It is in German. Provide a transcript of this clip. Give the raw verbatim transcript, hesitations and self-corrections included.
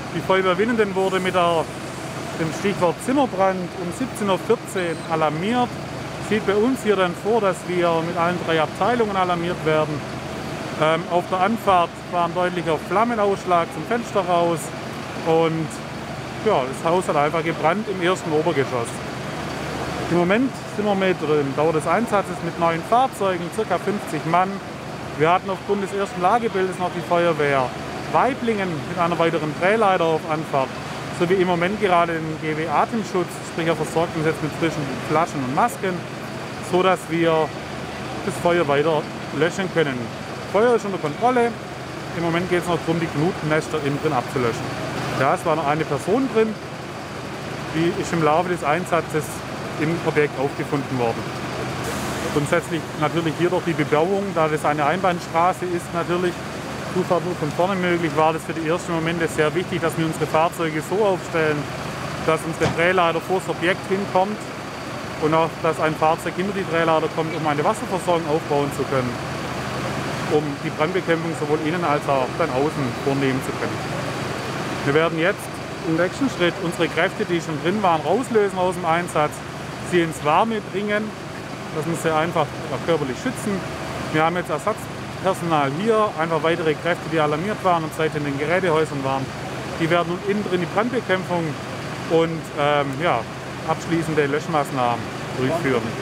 Die Feuerwehr Winnenden wurde mit der, dem Stichwort Zimmerbrand um siebzehn Uhr vierzehn alarmiert. Sieht bei uns hier dann vor, dass wir mit allen drei Abteilungen alarmiert werden. Ähm, auf der Anfahrt war ein deutlicher Flammenausschlag zum Fenster raus und ja, das Haus hat einfach gebrannt im ersten Obergeschoss. Im Moment sind wir mit, oder im Dauer des Einsatzes mit neun Fahrzeugen, ca. fünfzig Mann. Wir hatten aufgrund des ersten Lagebildes noch die Feuerwehr Weiblingen mit einer weiteren Drehleiter auf Anfahrt, sowie im Moment gerade den G W Atemschutz, sprich er versorgt uns jetzt mit frischen Flaschen und Masken, so dass wir das Feuer weiter löschen können. Feuer ist unter Kontrolle. Im Moment geht es noch darum, die Glutnester innen drin abzulöschen. Ja, es war noch eine Person drin, die ist im Laufe des Einsatzes im Objekt aufgefunden worden. Grundsätzlich natürlich hier durch die Bebauung, da das eine Einbahnstraße ist, natürlich Zufahrt nur von vorne möglich, war das für die ersten Momente sehr wichtig, dass wir unsere Fahrzeuge so aufstellen, dass unsere Drehleiter vor das Objekt hinkommt und auch, dass ein Fahrzeug hinter die Drehleiter kommt, um eine Wasserversorgung aufbauen zu können, um die Brandbekämpfung sowohl innen als auch dann außen vornehmen zu können. Wir werden jetzt im nächsten Schritt unsere Kräfte, die schon drin waren, rauslösen aus dem Einsatz, sie ins Warme bringen, dass wir sie einfach körperlich schützen. Wir haben jetzt Ersatzpersonal hier, einfach weitere Kräfte, die alarmiert waren und seitdem in den Gerätehäusern waren. Die werden nun innen drin die Brandbekämpfung und ähm, ja, abschließende Löschmaßnahmen durchführen.